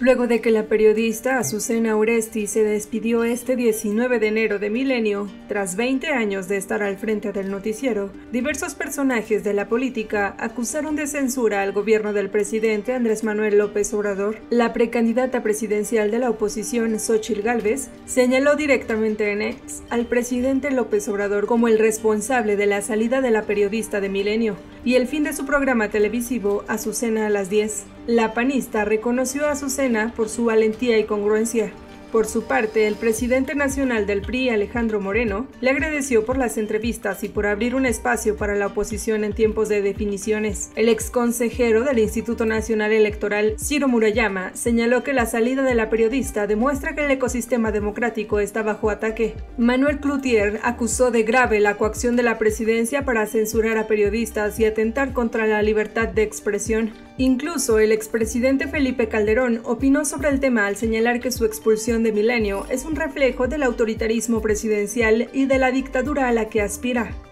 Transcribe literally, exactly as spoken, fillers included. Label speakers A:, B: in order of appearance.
A: Luego de que la periodista Azucena Oresti se despidió este diecinueve de enero de Milenio, tras veinte años de estar al frente del noticiero, diversos personajes de la política acusaron de censura al gobierno del presidente Andrés Manuel López Obrador. La precandidata presidencial de la oposición, Xóchitl Gálvez, señaló directamente en X al presidente López Obrador como el responsable de la salida de la periodista de Milenio y el fin de su programa televisivo Azucena a las diez. La panista reconoció a Azucena por su valentía y congruencia. Por su parte, el presidente nacional del P R I, Alejandro Moreno, le agradeció por las entrevistas y por abrir un espacio para la oposición en tiempos de definiciones. El exconsejero del Instituto Nacional Electoral, Ciro Murayama, señaló que la salida de la periodista demuestra que el ecosistema democrático está bajo ataque. Manuel Cloutier acusó de grave la coacción de la presidencia para censurar a periodistas y atentar contra la libertad de expresión. Incluso el expresidente Felipe Calderón opinó sobre el tema al señalar que su expulsión de Milenio es un reflejo del autoritarismo presidencial y de la dictadura a la que aspira.